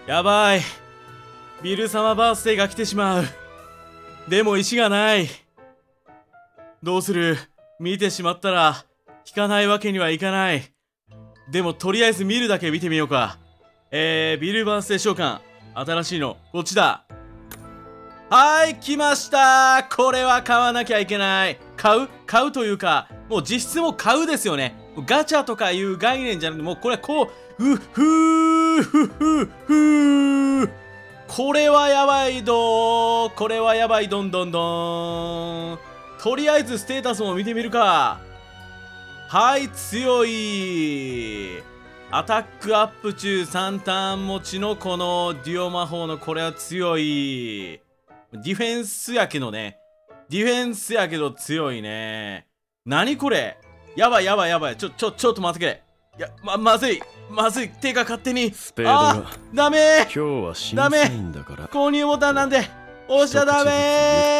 やばい。ビル様バースデーが来てしまう。でも石がない。どうする？見てしまったら引かないわけにはいかない。でもとりあえず見るだけ見てみようか。ビルバースデー召喚。新しいのこっちだ。はい、来ました。これは買わなきゃいけない。買うというか、もう実質もう買うですよね。ガチャとかいう概念じゃなくて、もうこれはこう、これはやばいどー。これはやばい、どんどんどん。とりあえずステータスも見てみるか。はい、強い。アタックアップ中3ターン持ちのこのデュオ魔法のこれは強い。ディフェンスやけどね。ディフェンスやけど強いね。何これ？やばいやばいやばい。ちょっと待ってくれ。いや、まずい。まずい。手が勝手に。 スペードがダメ今日は審査員だから購入ボタンなんで押しちゃダメ